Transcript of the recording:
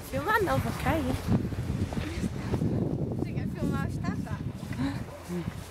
Filmar não, vou cair. Você quer filmar o estátua?